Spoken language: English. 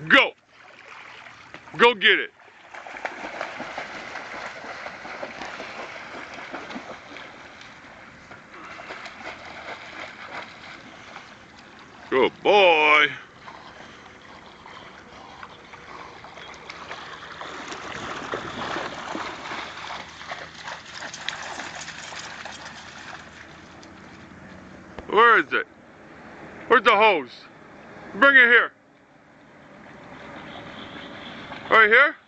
Go. Go get it. Good boy. Where is it? Where's the hose? Bring it here. Right here?